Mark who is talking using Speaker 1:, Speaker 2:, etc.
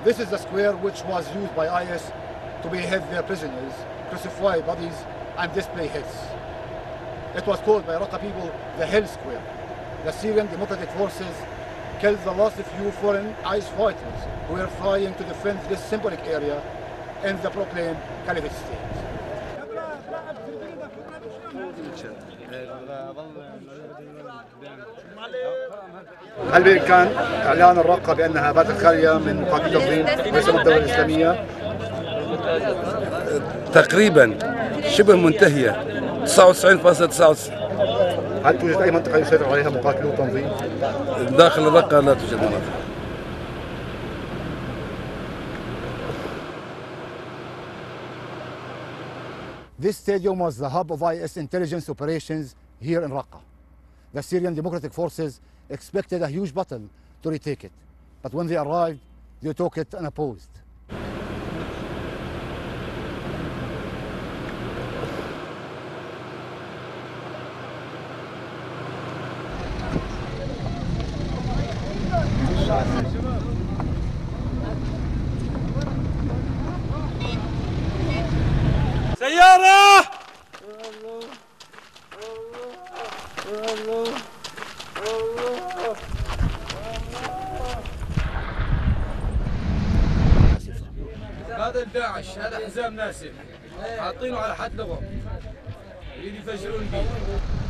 Speaker 1: This is the square which was used by IS to behead their prisoners, crucify bodies, and display hits. It was called by Raqqa people the Hell Square. The Syrian Democratic Forces killed the last few foreign IS fighters who were trying to defend this symbolic area in the proclaimed Caliphate State. هل بإمكان إعلان الرقة بأنها باتت خالية من مقاتلي التنظيم ويسمى الدولة الإسلامية؟
Speaker 2: تقريبا شبه منتهية 99.99%.
Speaker 1: هل توجد أي منطقة يسيطر عليها مقاتلو التنظيم؟
Speaker 2: داخل الرقة لا توجد مناطق.
Speaker 1: This stadium was the hub of IS intelligence operations here in Raqqa. The Syrian Democratic Forces expected a huge battle to retake it, but when they arrived, they took it unopposed.
Speaker 3: سيارة! هذا الداعش، هذا حزام ناسف حاطينه على حد لغة يريد يفجرون بيه.